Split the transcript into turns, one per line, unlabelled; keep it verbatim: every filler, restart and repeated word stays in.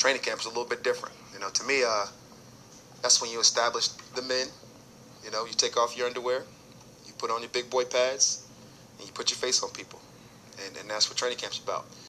training camp is a little bit different. You know, to me, uh, that's when you establish the men. You know, you take off your underwear, you put on your big boy pads, and you put your face on people. And, and that's what training camp's about.